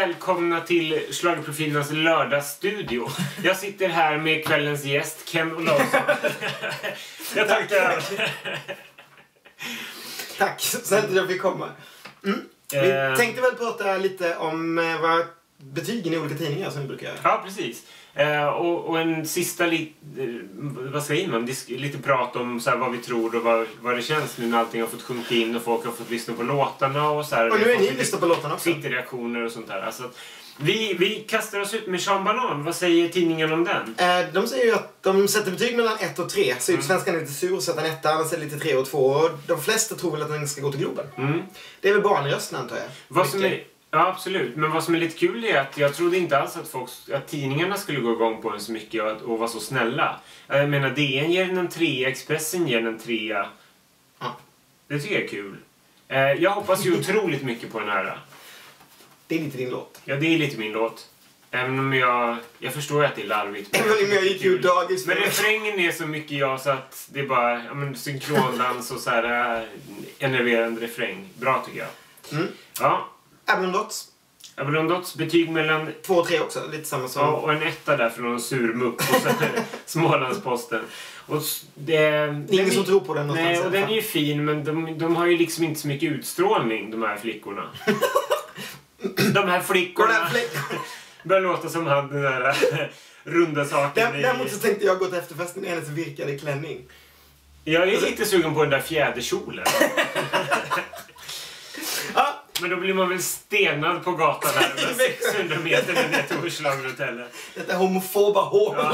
välkomna till Schlagerprofilernas lördagsstudio. Jag sitter här med kvällens gäst, Ken Olausson. Jag tackar. Tack, snällt att jag fick komma. Vi tänkte väl prata lite om vad betygen i olika tidningar som vi brukar göra. Ja, precis. Och en sista vad ska man lite prat om så här, vad vi tror och vad det känns nu när allting har fått sjunka in och folk har fått lyssna på låtarna och så här. Och nu är ni lyssna på låtarna också. Twitterreaktioner och sånt där. Alltså, vi kastar oss ut med Sean Banan. Vad säger tidningen om den? De säger ju att de sätter betyg mellan 1 och 3. Sydsvenskan är lite sur och sätter en 1, han sätter lite 3 och 2. Och de flesta tror väl att den ska gå till Globen. Det är väl barnrösten, antar jag. Ja, absolut. Men vad som är lite kul är att jag trodde inte alls att tidningarna skulle gå igång på den så mycket och vara så snälla. Jag menar, DN ger den en 3, Expressen ger den en 3. Ja. Det tycker jag är kul. Jag hoppas ju otroligt mycket på den här. Det är lite din låt. Ja, det är lite min låt. Även om jag förstår att det är larvigt. Även om jag gick ju dagis. Men refrängen är så mycket jag så att det är bara synkrondans och så här enerverande refräng. Bra tycker jag. Ja. Avalon Dots. Betyg mellan 2 och 3 också, lite samma som. Ja, och en 1 där för någon surmupp och sen Smålandsposten. Och ingen som tror på den någonstans. Nej, och den är ju fin, men de har ju liksom inte så mycket utstrålning, de här flickorna. De här flickorna börjar låta som han, den där runda saken. Däremot så tänkte jag gå till efterfesten i hennes virkade klänning. Jag är lite sugen på den där fjäderkjolen. Men då blir man väl stenad på gatan här med 600 meter ner till Schlagerhotellet. Detta homofoba hår. Ja.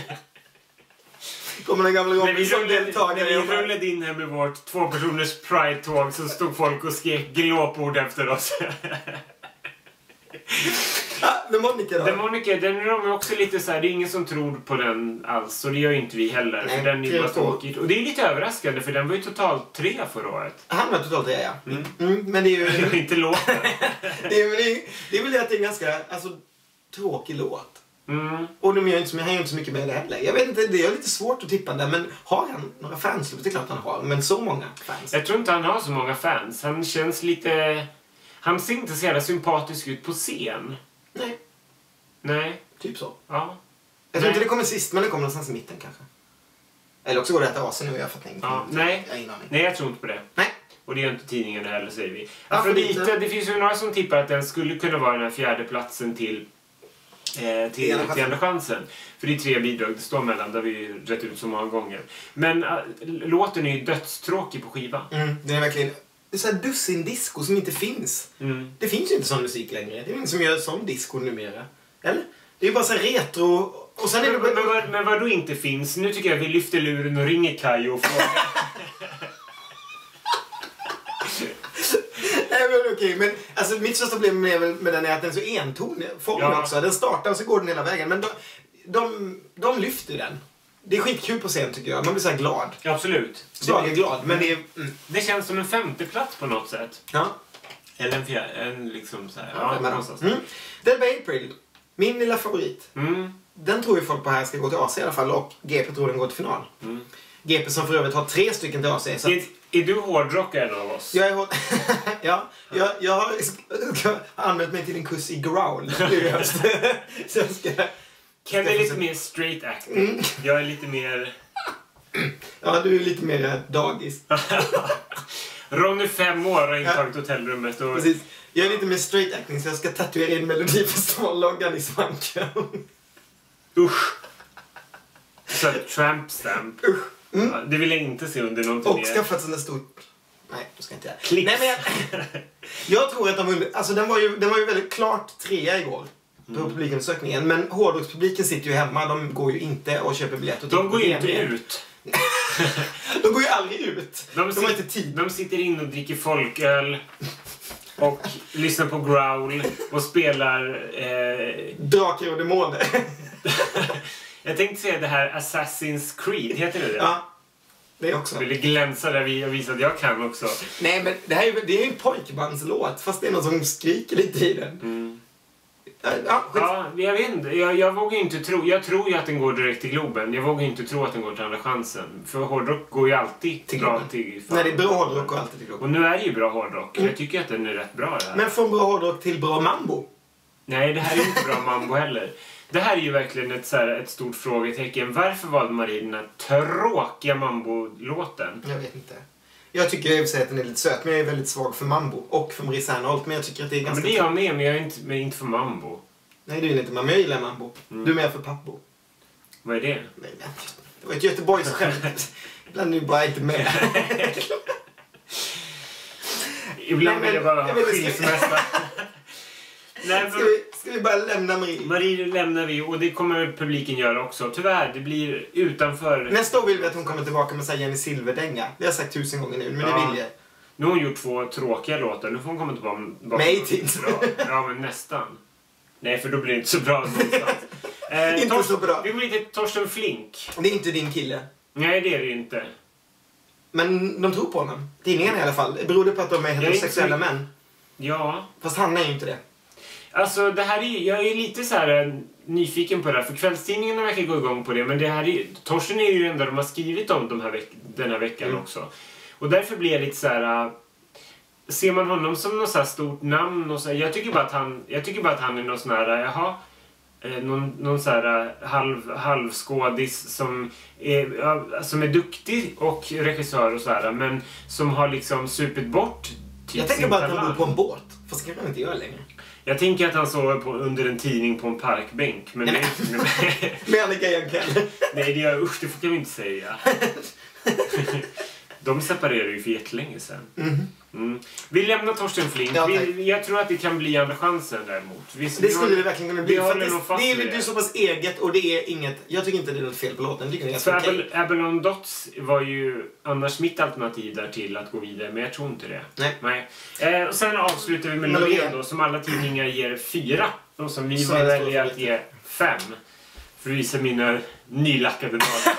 Kommer den gamla gången som deltagare. När vi rullade in här med vårt 2-personers Pride-tåg så stod folk och skrek glåpord efter oss. Demonica då? Demonica, den är de också lite så här, det är ingen som tror på den alls. Och det gör ju inte vi heller. Nej, för den är bara tråkigt. Och det är lite överraskande för den var ju totalt 3 förra året. Han var totalt 3, ja. Men det är ju... inte låten. det är väl det att det är en ganska tråkig låt. Och han gör inte så mycket med det heller. Jag vet inte, det är lite svårt att tippa där. Men har han några fans? Det är klart han har. Men så många fans. Jag tror inte han har så många fans. Han känns lite... Han ser inte så jävla sympatisk ut på scen. Nej. Typ så. Ja. Jag tror inte det kommer sist, men det kommer någonstans i mitten kanske. Eller också går det att äta asen nu och jag fattar ingenting. Ja, nej, jag tror inte på det. Nej. Och det gör inte tidningen heller, säger vi. Afrodite, det finns ju några som tippar att den skulle kunna vara den här 4:e platsen till Andra chansen. För det är 3 bidrag det står mellan, där vi ju rätt ut så många gånger. Men låten är ju dödstråkig på skivan. Det är verkligen... Det är så här dussin disco som inte finns. Det finns ju inte sån musik längre. Det är ingen som gör sån disco numera. Eller? Det är ju bara så här retro... Och sen men vad då inte finns? Nu tycker jag vi lyfter luren och ringer Kaj och frågar. Nej, men okej. Men alltså, mitt största problem med den är att den är så entonig form också. Den startar och så går den hela vägen. Men de lyfter den. Det är skitkul på scen tycker jag. Man blir så här glad. Ja, absolut. Jag är glad, men det känns som en 5:e plats på något sätt. Ja. Eller en 4:e, liksom så här. Dead by April. Min lilla favorit. Den tror ju folk på här ska gå till AC i alla fall. Och GP tror den går till final. GP som för övrigt har 3 stycken till AC. Så är du hårdrockare en av oss? Jag är ja. Jag har använt mig till en kurs i growl. Så jag ska... Ken är lite mer straight acting. Jag är lite mer... Ja, du är lite mer dagis. Ronny 5 år har intagit hotellrummet. Och... Precis. Jag är lite mer straight acting så jag ska tatuera in Melodifestivalloggan i svanken. Usch. Så tramp stamp. Usch. Ja, det vill jag inte se under någon turné. Och skaffat sån där stort... Nej, det ska jag inte göra. Klick. Nej, men jag tror att den var ju väldigt klart 3 igår. På publikundersökningen. Men hårdrockspubliken sitter ju hemma. De går ju inte och köper biljetter. De går ju inte ut. De går ju aldrig ut. De har inte tid. De sitter in och dricker folköl. Och lyssnar på growl. Och spelar... Drakar och demoner. Jag tänkte säga det här Assassin's Creed. Heter det? Ja. Det också. Vill glänsa där vi har visat att jag kan också. Nej, men det är ju en pojkbandslåt. Fast det är någon som skriker lite i den. Ja, jag vet inte. Jag vågar inte tro. Jag tror ju att den går direkt till Globen. Jag vågar inte tro att den går till Andra chansen. För hårdrock går ju alltid till Globen. Nej, det är bra hårdrock går alltid till Globen. Och nu är det ju bra hårdrock. Jag tycker att den är rätt bra det här. Men från bra hårdrock till bra mambo. Nej, det här är inte bra mambo heller. Det här är ju verkligen ett stort frågetecken. Varför valde Marie den här tråkiga mambo-låten? Jag vet inte. Jag tycker i och för sig att den är lite söt, men jag är väldigt svag för mambo. Och för Marie Serneholt, men jag tycker att det är ganska... Men det är jag med, men jag är inte för mambo. Nej, du är inte, men jag gillar mambo. Du är mer för pappo. Vad är det? Nej, det var ett Göteborgsskämt. Ibland är du bara inte med. Ibland vill jag bara ha skilsmässa. Nej, Ska vi bara lämna Marie? Marie lämnar vi, och det kommer publiken göra också. Tyvärr, det blir utanför... Nästa år vill vi att hon kommer tillbaka med Jenny Silverdänga. Det har jag sagt 1000 gånger nu, men det vill jag. Nu har hon gjort 2 tråkiga låtar. Nu får hon komma tillbaka med... Mating. Ja, men nästan. Nej, för då blir det inte så bra någonstans. Inte så bra. Vi blir lite Torsten Flink. Det är inte din kille. Nej, det är det inte. Men de tror på honom. Tidningen i alla fall. Beror det på att de är heterosexuella män? Ja. Fast han är ju inte det. Alltså, det här är... Jag är lite så här nyfiken på det här. För kvällstidningarna verkar gå igång på det. Men det här är... Torsten är ju det enda de har skrivit om den här veckan också. Och därför blir jag lite så här... Ser man honom som något så här stort namn och så här, jag tycker bara att han är någon sån här, någon så här halvskådis som är duktig och regissör och så här, men som har liksom supit bort jag tänker bara att han bor på en båt. Fast det kan man inte göra längre. Jag tänker att han sover under en tidning på en parkbänk. Men nej. Med Annika Jankell. Nej, det får vi inte säga. De separerade ju för jättelänge sedan. Vi lämnar Torsten Flink. Ja, jag tror att det kan bli andra chansen däremot. Det skulle det verkligen kunna bli. Det är så pass eget och det är inget... Jag tycker inte det är något fel på låten. Det är för Abalone Dots var ju annars mitt alternativ där till att gå vidare. Men jag tror inte det. Nej. Och sen avslutar vi med Loreen då, som alla tidningar ger 4. Och som vi väljer att ge 5. För att visa mina nylackade dagar.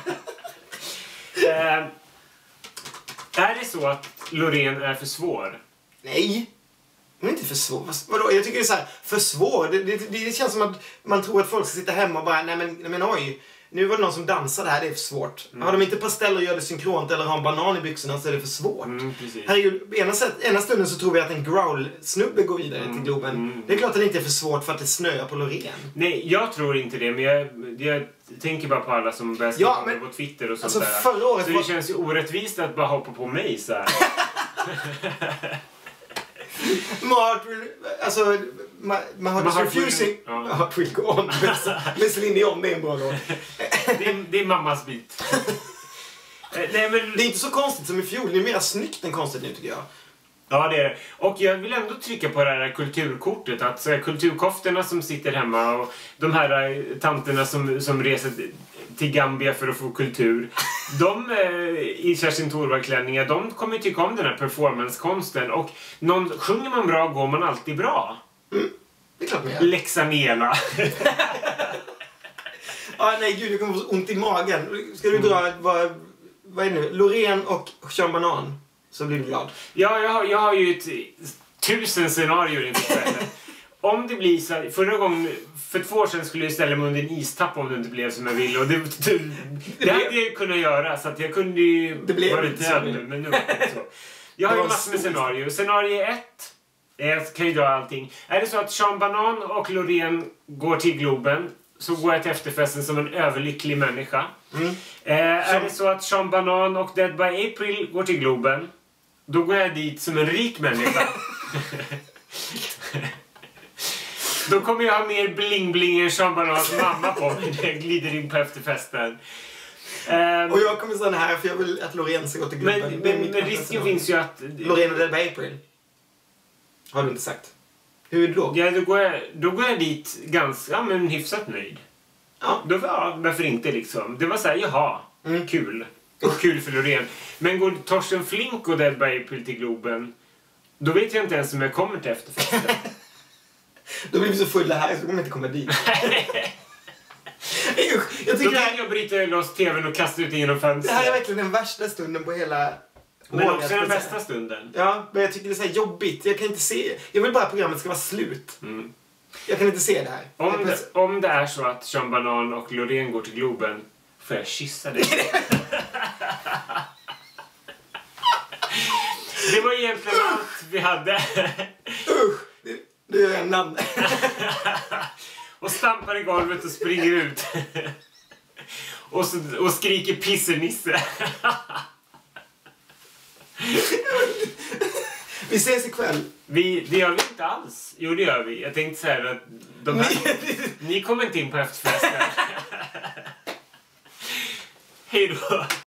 Är det så att Loreen är för svår? Nej. Hon är inte för svår. Vadå? Jag tycker det är så här, för svår. Det känns som att man tror att folk ska sitta hemma och bara, nej men oj. Nu var det någon som dansade här, det är för svårt. Har de inte pasteller och gör det synkront eller har en banan i byxorna så är det för svårt. Herregud, ena stunden så tror vi att en growl-snubbe går vidare till Globen. Det är klart att det inte är för svårt för att det snöar på Loreen. Nej, jag tror inte det, men jag tänker bara på alla som börjar skriva på Twitter och sånt där. Förra året så det känns ju orättvist att bara hoppa på mig så här. Man har refusing. Heart will go on. Med Céline Dion, det är en bra låt. Det är mammas bit. Nej, men... Det är inte så konstigt som i fjol. Det är mer snyggt än konstigt nu tycker jag. Ja, det är det. Och jag vill ändå trycka på det här kulturkortet. Att kulturkoftorna som sitter hemma och de här tanterna som reser till Gambia för att få kultur. De i Kerstin Thorvald-klänningar, de kommer tycka om den här performancekonsten. Och sjunger man bra går man alltid bra. Det är klart man gör. Lexanela. Nej gud, jag kommer få ont i magen. Ska du dra, vad är det nu? Loreen och Sean Banan. Så blir du glad. Ja, jag har ju 1000 scenarier inför kvällen. Om det blir så här, för 2 år sedan skulle jag ställa mig under en istapp om det inte blev som jag ville. Och det hade jag kunnat göra, så att jag kunde ju... Det blev inte så. Men nu var det så. Jag har ju massor med scenarier. Scenario 1, jag kan ju dra allting. Är det så att Sean Banan och Loreen går till Globen, så går jag till efterfesten som en överlycklig människa. Är det så att Sean Banan och Dead by April går till Globen, då går jag dit som en rik människa. Då kommer jag ha mer bling-bling än Sean Banans mamma på mig när jag glider in på efterfesten. Och jag kommer stanna här för jag vill att Loreen ska gå till Globen. Men risken finns ju att... Loreen och Dead by April. Har du inte sagt. Hur är det då? Ja, då går jag dit ganska, hyfsat nöjd. Ja. Varför inte liksom? Det var så här, jaha, kul. Och kul för Loreen. Men går Torsten Flink och Dead by April till Globen, då vet jag inte ens om jag kommer till efterfesten. Då blir vi så fulla här så kommer jag inte komma dit. Då kan jag bryta loss tvn och kasta ut genom fönstret. Det här är verkligen den värsta stunden på hela... Men också den bästa stunden. Ja, men jag tycker det är så här jobbigt. Jag kan inte se... Jag vill bara att programmet ska vara slut. Jag kan inte se det här. Om det är så att Sean Banan och Loreen går till Globen, får jag kyssa dig. Det var egentligen allt vi hade. Du är en namn. Och stampar i golvet och springer ut. och skriker pissernisse. Vi ses ikväll. Det gör vi inte alls. Jo, det gör vi. Jag tänkte så här att ni kommer inte in på efterfesten. Hej då.